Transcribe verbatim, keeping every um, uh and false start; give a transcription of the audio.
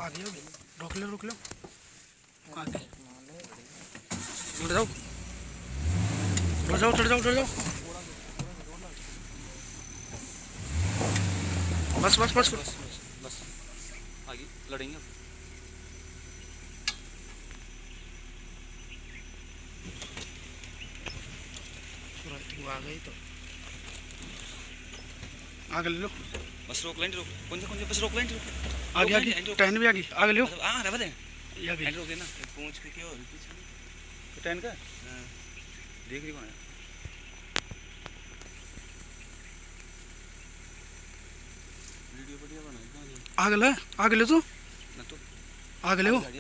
आगे रोक लो रोक लो आगे उड़ जाओ उड़ जाओ चढ़ जाओ चढ़ जाओ बस बस बस बस बस आगे लड़ेंगे अब। आ गई तो आगे ले लो बस रोक लाइन रोक कौन सा कौन सा बस रोक लाइन रोक आगे आगे टहन भी आगे आगे ले लो हां रह बदे ये आगे एंड रोक देना पूंछ के क्या और पीछे टहन का हां देख रही कौन है वीडियो बढ़िया बना आगे ले आगे ले तू ना तो आगे ले वो